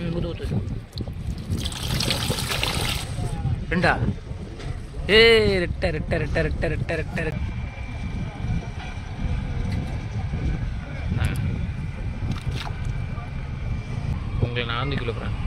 ஊத்து ரெண்டா ரெட்ட ரெட்ட ரெட்ட ரெட்ட ரெட்ட ரெட்ட உங்களை நான் வந்து கிலோ போகிறேன்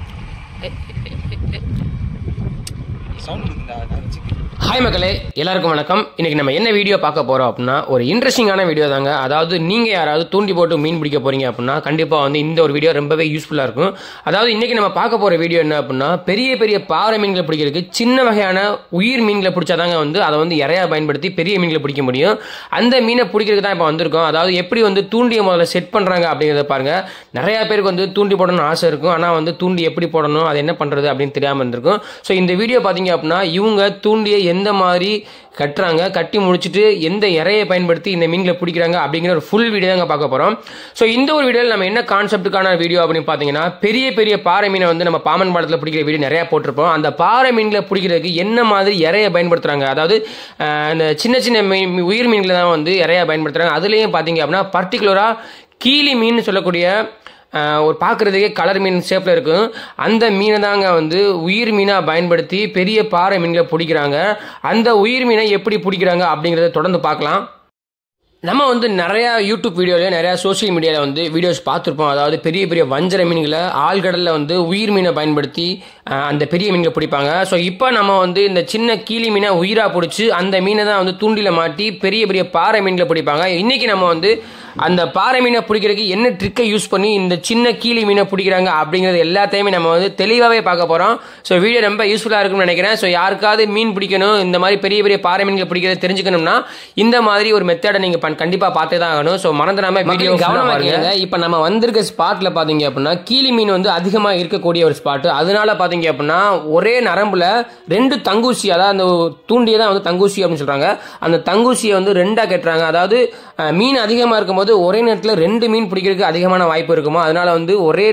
ஹாய் மக்களே, எல்லாருக்கும் வணக்கம். இன்னைக்கு நம்ம என்ன வீடியோ பார்க்க போறோம் அப்படின்னா ஒரு இன்ட்ரெஸ்டிங்கான வீடியோ தாங்க. அதாவது நீங்க யாராவது தூண்டி போட்டு மீன் பிடிக்க போறீங்க அப்படின்னா கண்டிப்பா வந்து இந்த ஒரு வீடியோ ரொம்பவே யூஸ்ஃபுல்லா இருக்கும். அதாவது இன்னைக்கு நம்ம பார்க்க போற வீடியோ என்ன அப்படின்னா பெரிய பெரிய பாறை மீன்களை பிடிக்கிறதுக்கு சின்ன வகையான உயிர் மீன்களை பிடிச்சாதாங்க வந்து அதை வந்து இறையா பயன்படுத்தி பெரிய மீன்களை பிடிக்க முடியும். அந்த மீனை பிடிக்கிறதுக்கு தான் இப்போ வந்திருக்கோம். அதாவது எப்படி வந்து தூண்டியை முதல்ல செட் பண்றாங்க அப்படிங்கிறத பாருங்க. நிறைய பேருக்கு வந்து தூண்டி போடணும்னு ஆசை இருக்கும், ஆனா வந்து தூண்டி எப்படி போடணும், அது என்ன பண்றது அப்படின்னு தெரியாம இருந்திருக்கும். ஸோ இந்த வீடியோ பாத்தீங்க அப்படின்னா இவங்க தூண்டியை எந்த மாதிரி கட்டுறாங்க, கட்டி முடிச்சுட்டு எந்த இறையை பயன்படுத்தி இந்த மீன்களை பிடிக்கிறாங்க அப்படிங்கிற ஒரு ஃபுல் வீடியோ தாங்க பார்க்க போறோம். ஸோ இந்த ஒரு வீடியோவில் நம்ம என்ன கான்செப்டுக்கான வீடியோ அப்படின்னு பார்த்தீங்கன்னா பெரிய பெரிய பாறை மீனை வந்து நம்ம பாமன் பாலத்தில் பிடிக்கிற வீடியோ நிறைய போட்டிருப்போம். அந்த பாறை மீன்களை பிடிக்கிறதுக்கு என்ன மாதிரி இறையை பயன்படுத்துறாங்க, அதாவது இந்த சின்ன சின்ன உயிர் மீன்களை தான் வந்து இறையா பயன்படுத்துறாங்க. அதுலேயும் பார்த்தீங்க அப்படின்னா பர்டிகுலரா கீழி மீன் சொல்லக்கூடிய ஒரு பார்க்குறதுக்கே கலர் மீன் ஷேப்பில் இருக்கும். அந்த மீனை தாங்க வந்து உயிர் மீனாக பயன்படுத்தி பெரிய பாறை மீன்களை பிடிக்கிறாங்க. அந்த உயிர் மீனை எப்படி பிடிக்கிறாங்க அப்படிங்கிறத தொடர்ந்து பார்க்கலாம். நம்ம வந்து நிறையா யூடியூப் வீடியோவில் நிறையா சோசியல் மீடியாவில் வந்து வீடியோஸ் பார்த்துருப்போம். அதாவது பெரிய பெரிய வஞ்சர மீன்களை ஆழ்கடலில் வந்து உயிர் மீனை பயன்படுத்தி அந்த பெரிய மீன்களை பிடிப்பாங்க. ஸோ இப்போ நம்ம வந்து இந்த சின்ன கீழி மீனை உயிராக பிடிச்சி அந்த மீனை தான் வந்து தூண்டில மாட்டி பெரிய பெரிய பாறை மீன்களை பிடிப்பாங்க. இன்றைக்கி நம்ம வந்து அந்த பாறை மீனை பிடிக்கிறதுக்கு என்ன ட்ரிக்கை யூஸ் பண்ணி இந்த சின்ன கீழி மீனை பிடிக்கிறாங்க அப்படிங்கிறது எல்லாத்தையுமே நம்ம வந்து தெளிவாகவே பார்க்க போகிறோம். ஸோ வீடியோ ரொம்ப யூஸ்ஃபுல்லாக இருக்கும்னு நினைக்கிறேன். ஸோ யாருக்காவது மீன் பிடிக்கணும், இந்த மாதிரி பெரிய பெரிய பாறை மீன்களை பிடிக்கிறத தெரிஞ்சுக்கணும்னா இந்த மாதிரி ஒரு மெத்தடை நீங்கள் கண்டிப்பா பார்த்தே தான் ஆகணும். ஸோ மறந்துடாம வீடியோ கவனமாக. இப்போ நம்ம வந்திருக்க ஸ்பாட்ல பாத்தீங்க அப்படின்னா கீழி மீன் வந்து அதிகமாக இருக்கக்கூடிய ஒரு ஸ்பாட். அதனால பாத்தீங்க அப்படின்னா ஒரே நரம்புல ரெண்டு தங்கூசி, அதாவது அந்த தூண்டியை தான் வந்து தங்கூசி அப்படின்னு சொல்றாங்க. அந்த தங்கூசியை வந்து ரெண்டா கட்டுறாங்க. அதாவது மீன் அதிகமாக இருக்கும்போது ஒரே நேரத்தில் ரெண்டு மீன் பிடிக்கிறதுக்கு அதிகமான வாய்ப்பு இருக்குமோ, அதனால வந்து ஒரே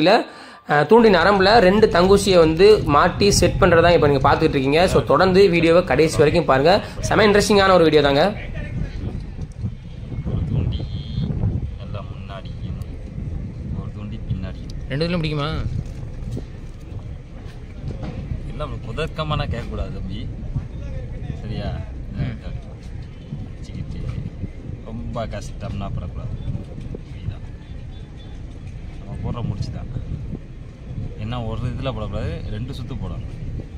தூண்டி நரம்புல ரெண்டு தங்கூசியை வந்து மாட்டி செட் பண்றதா இப்போ நீங்க பார்த்துட்டு இருக்கீங்க. ஸோ தொடர்ந்து வீடியோவை கடைசி வரைக்கும் பாருங்க. செம இன்ட்ரெஸ்டிங்கான ஒரு வீடியோ தாங்க. ரெண்டு இதிலும் பிடிக்குமா? இல்லை புதக்கமான கேட்கக்கூடாது தம்பி, சரியா? ரொம்ப கஷ்டம்னா படக்கூடாது. நம்ம போடுற முடிச்சு தான் என்ன ஒரு இதில் போடக்கூடாது, ரெண்டு சுற்று போடணும்.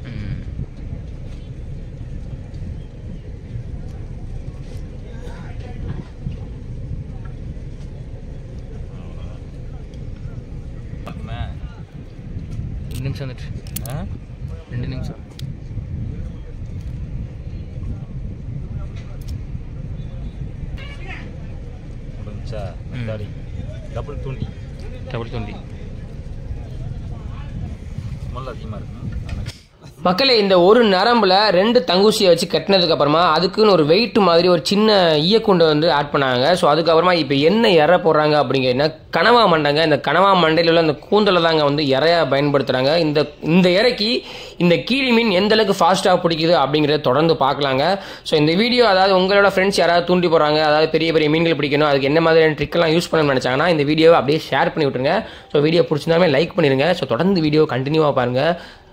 நிமிஷம் வந்துட்டு 2 நிமிஷம். முடிஞ்சா டபுள் தூண்டி ஸ்மெல் அதிகமாக இருக்கும். மக்களே, இந்த ஒரு நரம்புல ரெண்டு தங்கூசியை வச்சு கட்டினதுக்கு அப்புறமா அதுக்குன்னு ஒரு வெயிட் மாதிரி ஒரு சின்ன ஈயக்குண்டை வந்து ஆட் பண்ணாங்க. ஸோ அதுக்கப்புறமா இப்போ என்ன இறை போடுறாங்க அப்படிங்கன்னா கனவா மண்டைங்க. இந்த கனவா மண்டையில் உள்ள அந்த கூந்தலை தாங்க வந்து இறையா பயன்படுத்துறாங்க. இந்த இறைக்கு இந்த கீழி மீன் எந்த அளவுக்கு ஃபாஸ்ட்டாக பிடிக்குது அப்படிங்கிறத தொடர்ந்து பார்க்கலாங்க. ஸோ இந்த வீடியோ அதாவது உங்களோட ஃப்ரெண்ட்ஸ் யாராவது தூண்டி போகிறாங்க, அதாவது பெரிய பெரிய மீன்கள் பிடிக்கணும், அதுக்கு என்ன மாதிரியான ட்ரிக்கெல்லாம் யூஸ் பண்ணணும்னு நினச்சாங்கன்னா இந்த வீடியோவை அப்படியே ஷேர் பண்ணி விட்டுருங்க. ஸோ வீடியோ பிடிச்சிருந்தாலுமே லைக் பண்ணிடுங்க. ஸோ தொடர்ந்து வீடியோ கண்டினியூவாக பாருங்கள்.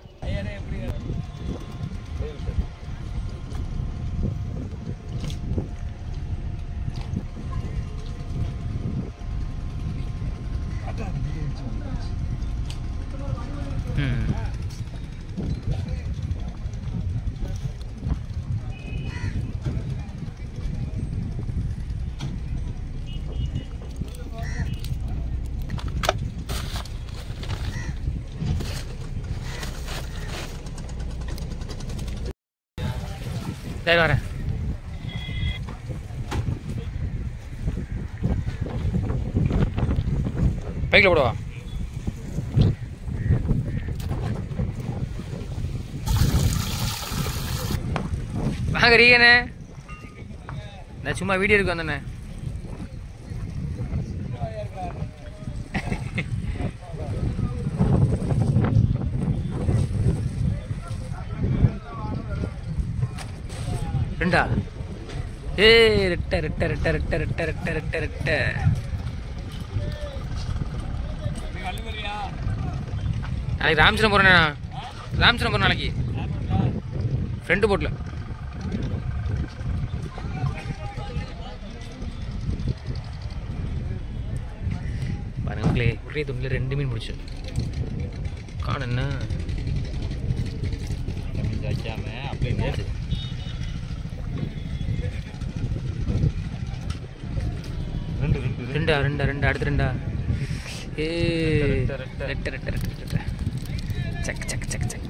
சரி வரேன். பைக்கில் போடுவா. வாங்க ரீகனே, நான் சும்மா வீடியோ இருக்கு வந்தேண்ணே. ரெண்டா ரெட்ட ரெட்ட ரெட்ட ரெட்ட ரெட்ட ரெட்ட ரெட்ட ரெட்ட நாளைக்கு ராமச்சந்திரம் போகிறேண்ணா. ராமச்சந்திரம் போகிறேன் நாளைக்கு ஃப்ரெண்டு போட்டில். பாருங்களே ஒரே துணியில் 2 மீன் பிடிச்சி காண என்ன வைக்காம அப்படியே ரெண்டா அடுத்து ரெண்டா. ரெட்ட சக் சக் சக் சக்.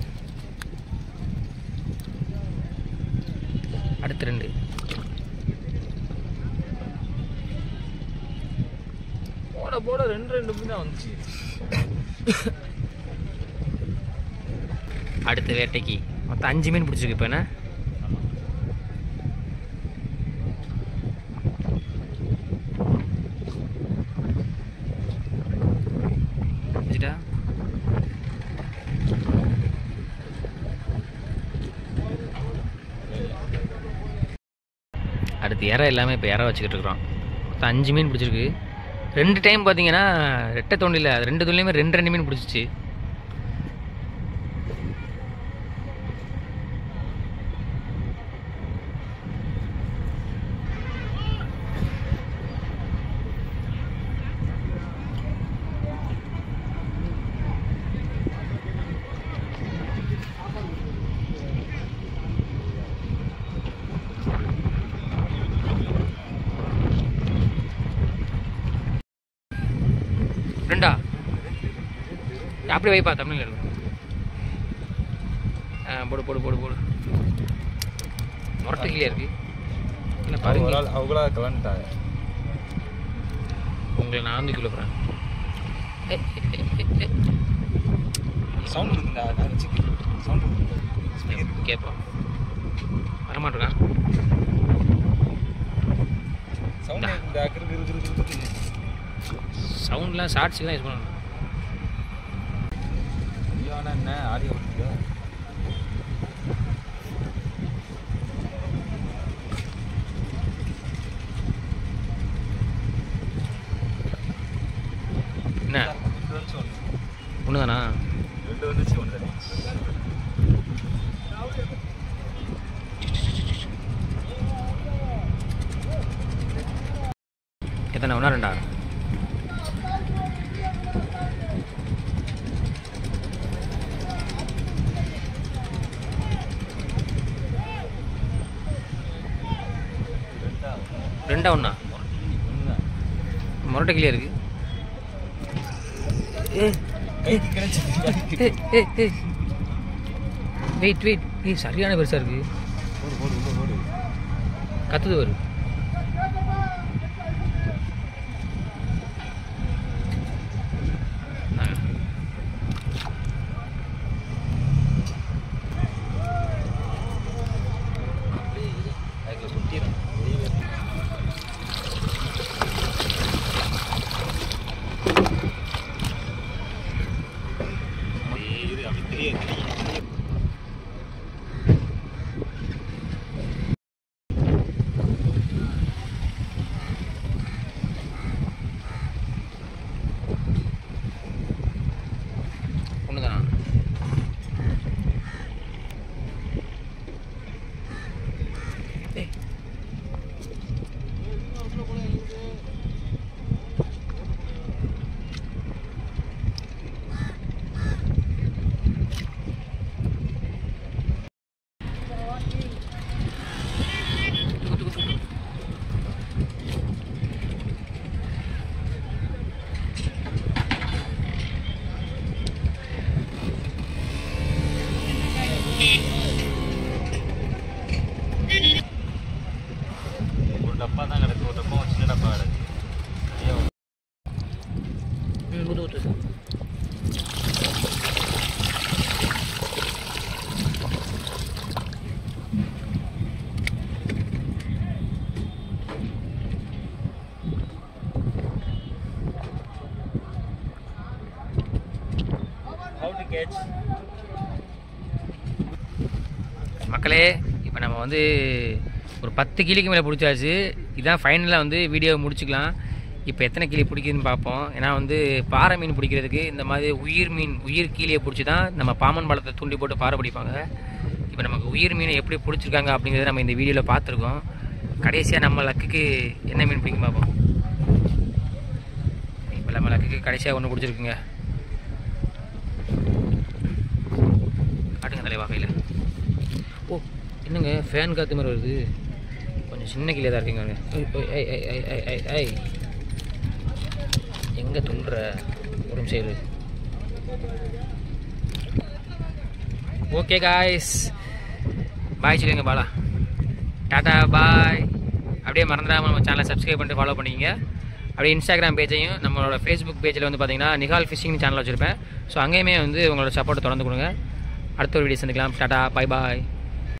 அடுத்து 2. போட 2 மீன் தான் வந்துச்சு. அடுத்த வேட்டைக்கு மொத்தம் 5 மீன் பிடிச்சிருக்கு இப்போ. என்ன அடுத்து இறை எல்லாமே இப்போ இறை வச்சுக்கிட்டு இருக்கிறோம். மொத்தம் 5 மீன் பிடிச்சிருக்கு. 2 டைம் பார்த்தீங்கன்னா ரெட்டை தோண்டியில் 2 தோண்டிலையுமே 2 மீன் பிடிச்சிச்சு. ரெண்டா அப்படி வைப்பா தமிழ்ல. போடு போடு போடு போடு. முரட்டு கிளியா இருக்கு. என்ன பாருங்க அவங்களா கலந்துட்டாங்க. உங்களை நான் வந்து கிலோ போகிறேன். சவுண்ட் இருக்குண்டா. சவுண்ட் கேட்போம் வரமாட்டேன். சவுண்ட்லாம் ஷார்ட்ஸுக்கெலாம் யூஸ் பண்ணணும். என்ன ஆடியோ என்ன ஒன்று தானா? 2 வந்துச்சு. 1 தானே. எத்தனை 1 2? ரெண்டா 1? முரட்டை கிளியா இருக்கு. Wait wait. சரியான பெருசா இருக்கு. கத்துது வரும். ஒரு டப்பா தான் கிடக்கு. ஒரு டப்பா சின்ன டப்பா கிடக்கு. மக்களே இப்போ நம்ம வந்து ஒரு 10 கிளிக்கு மேலே பிடிச்சாச்சு. இதான் ஃபைனலாக வந்து வீடியோவை முடிச்சுக்கலாம். இப்போ எத்தனை கிளி பிடிக்குதுன்னு பார்ப்போம். ஏன்னா வந்து பாறை மீன் பிடிக்கிறதுக்கு இந்த மாதிரி உயிர் கீழியை பிடிச்சி தான் நம்ம பாம்பன் பாலத்தை தூண்டி போட்டு பாறை பிடிப்பாங்க. இப்போ நமக்கு உயிர் மீனை எப்படி பிடிச்சிருக்காங்க அப்படிங்கிறத நம்ம இந்த வீடியோவில் பார்த்துருக்கோம். கடைசியாக நம்ம லக்குக்கு என்ன மீன் பிடிக்கும் பார்ப்போம். இப்போ நம்ம லக்குக்கு கடைசியாக ஒன்று பிடிச்சிருக்குங்க. காட்டுங்க தலைவா கையில். ஓ என்னங்க ஃபேன் காற்று மாதிரி வருது. கொஞ்சம் சின்ன கிளியாக தான் இருக்குங்க. ஐ எங்கே துள்ளுற ஒரு நிமிஷம் இரு. ஓகே காய்ஸ், பாய் சொல்லுங்க பாலா. டாடா பாய். அப்படியே மறந்துடாமல் நம்ம சேனலை சப்ஸ்கிரைப் பண்ணிட்டு ஃபாலோ பண்ணிக்கங்க. அப்படியே இன்ஸ்டாகிராம் பேஜையும் நம்மளோட ஃபேஸ்புக் பேஜில் வந்து பார்த்தீங்கன்னா நிகால் ஃபிஷிங் சேனல் வச்சுருப்பேன். ஸோ அங்கேயுமே வந்து உங்களோட சப்போர்ட் தொடர்ந்து கொடுங்க. அடுத்த ஒரு வீடியோ சந்திக்கலாம். டாடா பாய் பாய்.